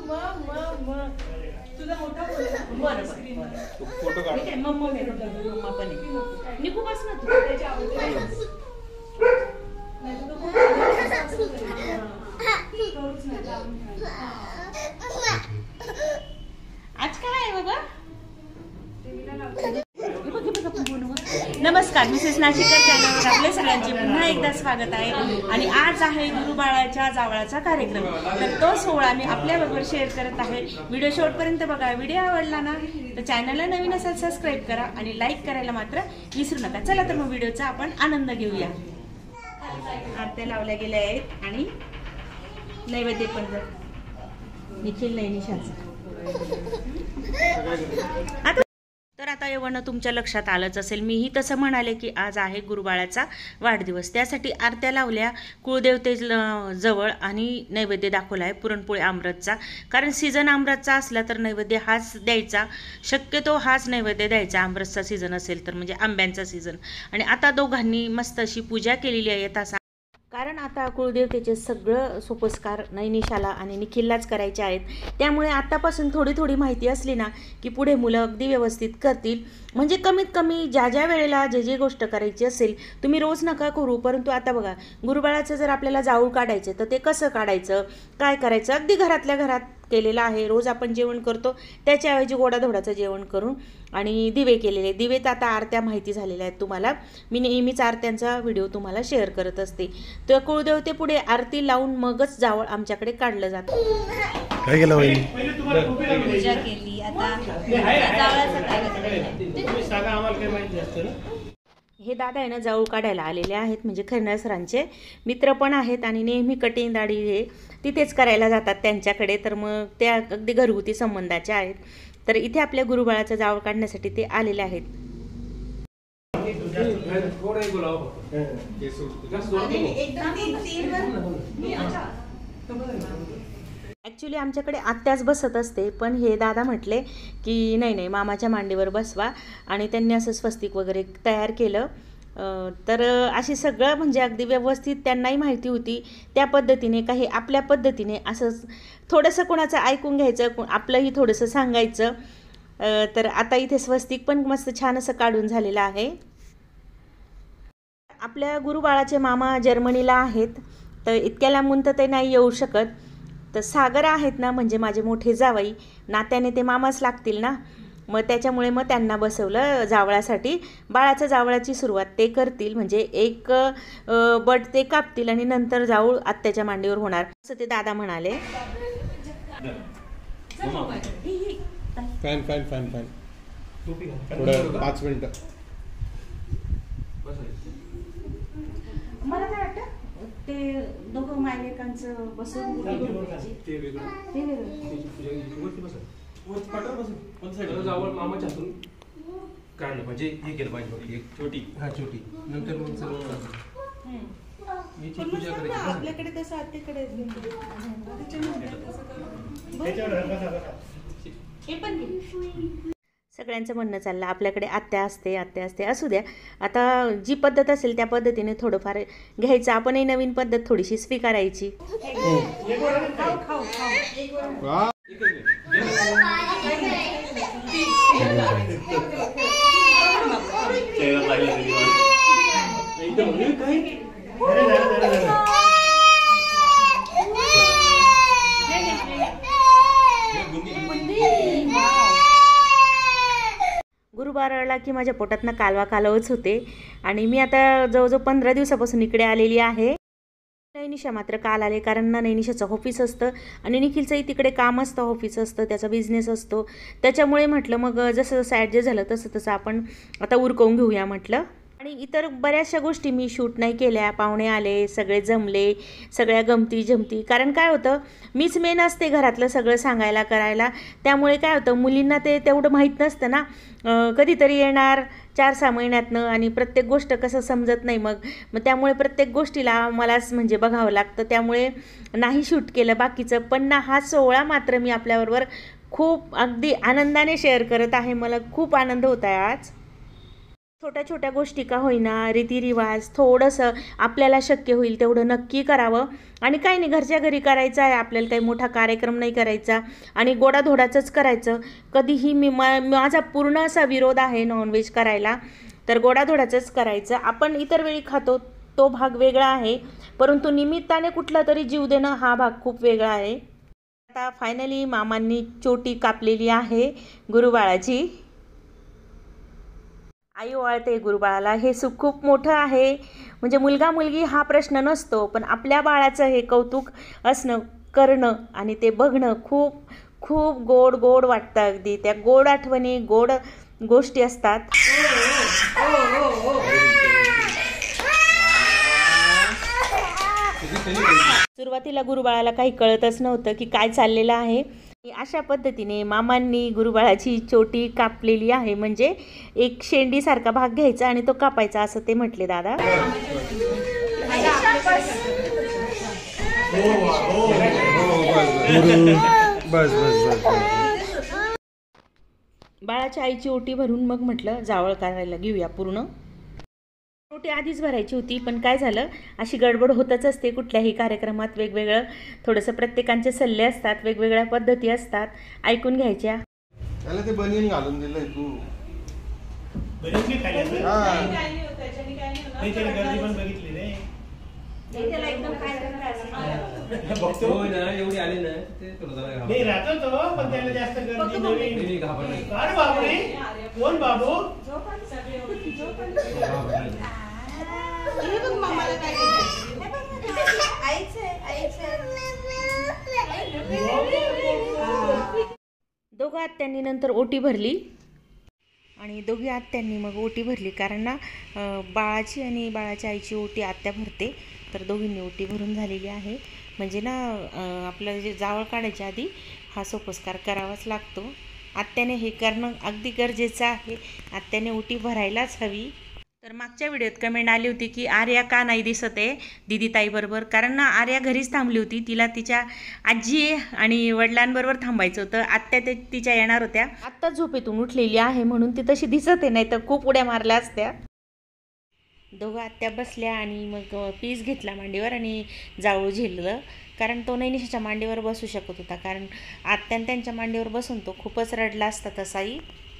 तुझा मोठा बरं फोटो काढ. मम्मा मम्मा पण आहे. निघू बस ना तू. त्याची आवडते आज काय आहे बाबा? नमस्कार, मिसेस नाशिकर चॅनलवर आपल्या सगळ्यांचे पुन्हा एकदा स्वागत आहे. आणि आज आहे गुरुबाळाच्या जावळाचा कार्यक्रम, तर तो सोहळा मी आपल्याबरोबर शेअर करत आहे. व्हिडिओ शेवटपर्यंत बघा. व्हिडिओ आवडला ना तर चॅनलला नवीन असाल सबस्क्राईब करा आणि लाईक करायला मात्र विसरू नका. चला तर मग व्हिडिओचा आपण आनंद घेऊया. आरत्या लावल्या गेल्या आहेत आणि नैवेद्य पण निखिल नाही निशाचा. तर आता एवढं तुमच्या लक्षात आलंच असेल, मीही तसं म्हणाले की आज आहे गुरुबाळाचा वाढदिवस. त्यासाठी आरत्या लावल्या कुळदेवते जवळ आणि नैवेद्य दाखवला आहे पुरणपोळी आमरसचा. कारण सीझन आमरसचा असला तर नैवेद्य हाच द्यायचा, शक्यतो हाच नैवेद्य द्यायचा आमरसचा सीझन असेल तर, म्हणजे आंब्यांचा सीझन. आणि आता दोघांनी मस्त अशी पूजा केलेली आहे तासा, कारण आता कुळदेवतेचे सगळं सोपस्कार नैनिशाला आणि निखिललाच करायचे आहेत. त्यामुळे आतापासून थोडी थोडी माहिती असली ना की पुढे मुलं अगदी व्यवस्थित करतील. म्हणजे कमीत कमी ज्या ज्या वेळेला जे जे गोष्ट करायची असेल तुम्ही रोज नका करू, परंतु आता बघा गुरुबाळाचं जर आपल्याला जाऊळ काढायचं तर ते कसं काढायचं, काय करायचं, अगदी घरातल्या घरात केलेलं आहे. रोज आपण जेवण करतो त्याच्याऐवजी गोडाधोडाचं जेवण करून आणि दिवे केलेले. दिवेत आता आरत्या माहिती झालेल्या आहेत तुम्हाला. मी नेहमीच आरत्यांचा व्हिडिओ तुम्हाला शेअर करत असते. तर कुळदेवते पुढे आरती लावून मगच जावळ आमच्याकडे काढलं जातं. काय केलं वहिनी? पूजा केली. आता जावळाचं हे दादा आहे ना जाऊळ काढायला आलेले आहेत, म्हणजे खैरनार सरांचे मित्र पण आहेत आणि नेहमी कटिंग दाढी हे तिथेच करायला जातात त्यांच्याकडे. तर मग त्या अगदी घरगुती संबंधाचे आहेत. तर इथे आपल्या गुरुबाळाचा जावळ काढण्यासाठी ते आलेले आहेत. ॲक्च्युली आमच्याकडे आत्याच बसत असते, पण हे दादा म्हटले की नाही नाही मामाच्या मांडीवर बसवा, आणि त्यांनी असं स्वस्तिक वगैरे तयार केलं. तर अशी सगळं म्हणजे अगदी व्यवस्थित त्यांनाही माहिती होती त्या पद्धतीने, काही आपल्या पद्धतीने असं थोडंसं कोणाचं ऐकून घ्यायचं, आपलंही थोडंसं सांगायचं. तर आता इथे स्वस्तिक पण मस्त छान असं काढून झालेलं आहे. आपल्या गुरुबाळाचे मामा जर्मनीला आहेत, तर इतक्या लांबून तर ते नाही येऊ शकत. तर सागर आहेत ना, म्हणजे माझे मोठे जावई, नात्याने ते मामाच लागतील ना, मग त्याच्यामुळे मग त्यांना बसवलं जावळासाठी. बाळाच्या जावळाची सुरुवात ते करतील, म्हणजे एक बट ते कापतील आणि नंतर जाऊळ आत्याच्या मांडीवर होणार असं ते दादा म्हणाले. फॅन फॅन फॅन फॅन थोडं 5 मिनिटं. मला काय वाटतं ते दोघं मायलेकांचं बसून जावळ मामाच्या हातून काढलं, म्हणजे हे केलं पाहिजे एक छोटी छोटी, नंतर मग सगळं पूजा करायची. आपल्याकडे तसं आत्याकडे हे पण सगळ्यांचं म्हणणं चाललं आपल्याकडे आत्या असते आत्या असते. असू द्या, आता जी पद्धत असेल त्या पद्धतीने थोडंफार घ्यायचं. आपणही नवीन पद्धत थोडीशी स्वीकारायची. गुरुबाराला की माझ्या पोटातनं कालवा कालवच होते. आणि मी आता जवळजवळ 15 दिवसापासून इकडे आलेली आहे. नैनिशा मात्र काल आले, कारण ना नैनिशाचं ऑफिस असतं आणि निखिलचंही तिकडे काम असतं, ऑफिस असतं, त्याचा बिझनेस असतो. त्याच्यामुळे म्हटलं मग जसं जसं ॲडजस्ट झालं तसं तसं आपण आता उरकवून घेऊया म्हटलं. आणि इतर बऱ्याचशा गोष्टी मी शूट नाही केल्या. पाहुणे आले, सगळे जमले, सगळ्या गमती जमती. कारण काय होतं, मीच मेन असते घरातलं सगळं सांगायला करायला. त्यामुळे काय होतं, मुलींना ते तेवढं माहीत नसतं ना, कधीतरी येणार 4-6 महिन्यातनं, आणि प्रत्येक गोष्ट कसं समजत नाही. मग त्यामुळे प्रत्येक गोष्टीला मलाच म्हणजे बघावं लागतं. त्यामुळे नाही शूट केलं बाकीचं. पण ना हा सोहळा मात्र मी आपल्याबरोबर खूप अगदी आनंदाने शेअर करत आहे. मला खूप आनंद होत आहे आज. छोट्या छोट्या गोष्टी का होईना, रीतिरिवाज थोडंसं आपल्याला शक्य होईल तेवढं नक्की करावं. आणि काही नाही, घरच्या घरी करायचं आहे आपल्याला, काही मोठा कार्यक्रम नाही करायचा आणि गोडाधोडाचंच करायचं. कधीही माझा पूर्ण असा विरोध आहे नॉनव्हेज करायला, तर गोडाधोडाचंच करायचं. आपण इतर वेळी खातो तो भाग वेगळा आहे, परंतु निमित्ताने कुठला तरी जीव देणं हा भाग खूप वेगळा आहे. आता फायनली मामांनी चोटी कापलेली आहे गुरुबाळाची. आई ओवाळते गुरुबाळाला. हे सुख खूप मोठं आहे. म्हणजे मुलगा मुलगी हा प्रश्न नसतो, पण आपल्या बाळाचं हे कौतुक असणं, करणं आणि ते बघणं खूप खूप गोड गोड वाटतं. अगदी त्या गोड आठवणी, गोड गोष्टी असतात. सुरुवातीला गुरुबाळाला काही कळतच नव्हतं की काय चाललेलं आहे. अशा पद्धतीने मामांनी गुरुबाळाची चोटी कापलेली आहे. म्हणजे एक शेंडीसारखा भाग घ्यायचा आणि तो कापायचा असं ते म्हटले दादा. बाळाच्या आईची ओटी भरून मग म्हटलं जावळ करायला घेऊया पूर्ण. ओटी आधीच भरायची होती, पण काय झालं, अशी गडबड होतच असते कुठल्याही कार्यक्रमात. वेगवेगळं थोडंसं प्रत्येकांचे सल्ले असतात, वेगवेगळ्या पद्धती असतात, ऐकून घ्यायच्या. त्याला ते बनियन घालून दिलंय तू. एवढी आली ना ते राहतो तो, पण त्याला जास्त गर्दी नव्हती. कोण बाबू दोघं आत्यांनी नंतर ओटी भरली आणि दोघी आत्यांनी मग ओटी भरली. कारण ना बाळाची आणि बाळाच्या आईची ओटी आत्या भरते, तर दोघींनी ओटी भरून झालेली आहे. म्हणजे ना आपलं जे जावळ काढायच्या आधी हा सोपस्कार करावाच लागतो. आत्याने हे करणं अगदी गरजेचं आहे. आत्याने ओटी भरायलाच हवी. तर मागच्या व्हिडिओत कमेंट आली होती की आर्या का नाही दिसत आहे दिदीताईबरोबर. कारण ना आर्या घरीच थांबली होती, तिला तिच्या आजी आणि वडिलांबरोबर थांबायचं होतं. आत्या तिच्या येणार होत्या. आत्ता झोपेतून उठलेली आहे म्हणून ती तशी दिसत आहे, नाही तर खूप उड्या मारल्या असत्या. दोघं आत्या बसल्या आणि मग पीस घेतला मांडीवर आणि जावळ झेललं. कारण तो नैनिशाच्या मांडीवर बसू शकत होता, कारण आत्याने त्यांच्या मांडीवर बसून तो खूपच रडला असता तसाही.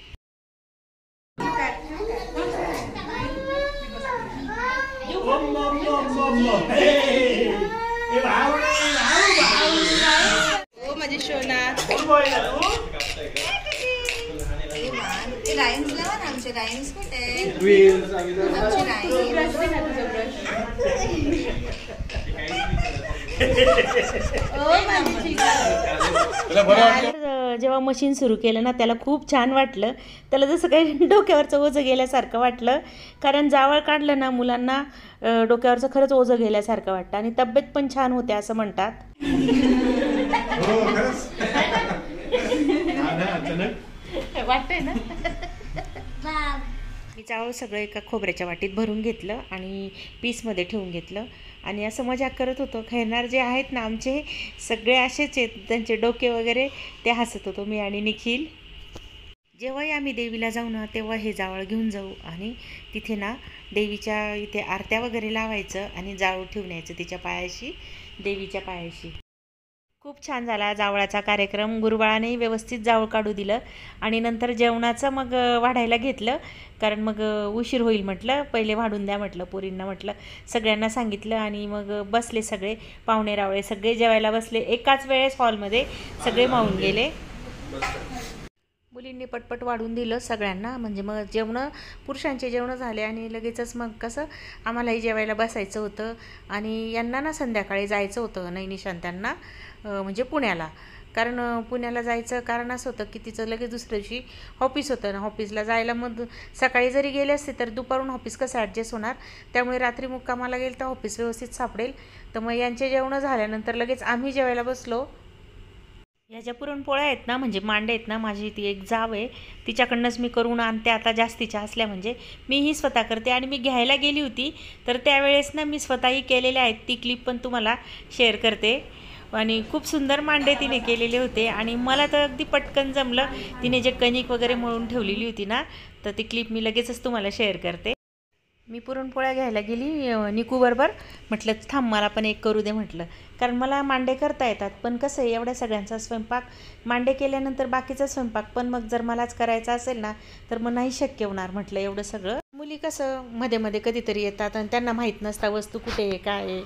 माझी शोना राईम्स लावा ना, आमचे राईम्स कुठे जेव्हा मशीन सुरू केलं ना त्याला खूप छान वाटलं. त्याला जसं काही डोक्यावरचं ओझं गेल्यासारखं वाटलं. कारण जावळ काढलं ना मुलांना डोक्यावरचं खरंच ओझं गेल्यासारखं वाटतं आणि तब्येत पण छान होते असं म्हणतात. वाटतंय ना. मी चावळ सगळं एका खोबऱ्याच्या वाटीत भरून घेतलं आणि पीसमध्ये ठेवून घेतलं आणि असं मजाक करत होतो. खेळणार जे आहेत ना आमचे सगळे असेच आहेत, त्यांचे डोके वगैरे ते हसत होतो मी आणि निखिल. जेव्हाही आम्ही देवीला जाऊ ना तेव्हा हे जावळ घेऊन जाऊ आणि तिथे ना देवीच्या इथे आरत्या वगैरे लावायचं आणि जावळ ठेवून यायचं तिच्या पायाशी, देवीच्या पायाशी. खूप छान झाला जावळाचा कार्यक्रम. गुरुबाळानेही व्यवस्थित जावळ काढू दिलं आणि नंतर जेवणाचं मग वाढायला घेतलं. कारण मग उशीर होईल म्हटलं, पहिले वाढून द्या म्हटलं पोरींना, म्हटलं सगळ्यांना सांगितलं आणि मग बसले सगळे पाहुणे रावळे सगळे जेवायला बसले. एकाच वेळेस हॉलमध्ये सगळे मावून गेले. मुलींनी पटपट वाढून दिलं सगळ्यांना. म्हणजे मग जेवणं पुरुषांचे जेवणं झाले आणि लगेचच मग कसं आम्हालाही जेवायला बसायचं होतं आणि यांना ना संध्याकाळी जायचं होतं नैनिशान त्यांना म्हणजे पुण्याला. कारण पुण्याला जायचं कारण असं होतं की तिचं लगेच दुसऱ्या दिवशी ऑफिस होतं ना. ऑफिसला जायला मग सकाळी जरी गेले असते तर दुपारून ऑफिस कसं ॲडजस्ट होणार, त्यामुळे रात्री मुक्कामाला गेलं तर ऑफिस व्यवस्थित सापडेल. तर मग यांचे जेवणं झाल्यानंतर लगेच आम्ही जेवायला बसलो. ह्या ज्या पुरणपोळ्या आहेत ना, म्हणजे मांडे आहेत ना, माझी ती एक जाव आहे तिच्याकडनंच मी करून आणते. आता जास्तीच्या असल्या म्हणजे मीही स्वतः करते आणि मी घ्यायला गेली होती तर त्यावेळेस ना मी स्वतःही केलेल्या आहेत. ती क्लिप पण तुम्हाला शेअर करते. आणि खूप सुंदर मांडे तिने केलेले होते आणि मला तर अगदी पटकन जमलं. तिने जे कणिक वगैरे मळून ठेवलेली होती ना, तर ती क्लिप मी लगेचच तुम्हाला शेअर करते. मी पुरणपोळ्या घ्यायला गेली निकूबरोबर. म्हटलं थांब मला पण एक करू दे म्हटलं, कारण मला मांडे करता येतात. पण कसं आहे एवढ्या सगळ्यांचा स्वयंपाक, मांडे केल्यानंतर बाकीचा स्वयंपाक पण मग जर मलाच करायचा असेल ना तर मग नाही शक्य होणार म्हटलं एवढं सगळं. मुली कसं मध्ये मध्ये कधीतरी येतात आणि त्यांना माहीत नसता वस्तू कुठे आहे काय आहे.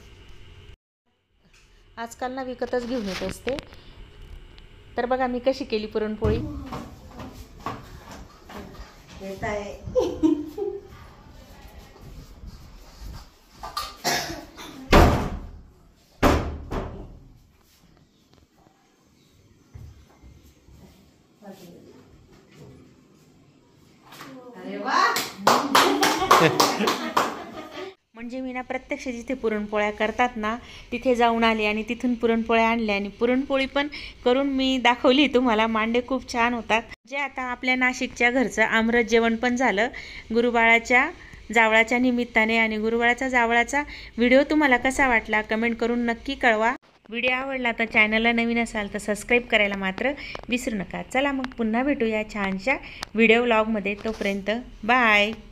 आजकाल ना विकतच घेऊन येत असते. तर बघा मी कशी केली पुरणपोळी. येत आहे म्हणजे मी ना प्रत्यक्ष जिथे पुरणपोळ्या करतात ना तिथे जाऊन आले आणि तिथून पुरणपोळ्या आणल्या आणि पुरणपोळी पण करून मी दाखवली तुम्हाला. मांडे खूप छान होतात. जे आता आपल्या नाशिकच्या घरचं आमरस जेवण पण झालं गुरुबाळाच्या जावळाच्या निमित्ताने. आणि गुरुबाळाच्या जावळाचा व्हिडिओ तुम्हाला कसा वाटला कमेंट करून नक्की कळवा. व्हिडिओ आवडला तर चॅनलला नवीन असाल तर सबस्क्राईब करायला मात्र विसरू नका. चला मग पुन्हा भेटूया छानशा व्हिडिओ व्लॉगमध्ये. तोपर्यंत बाय.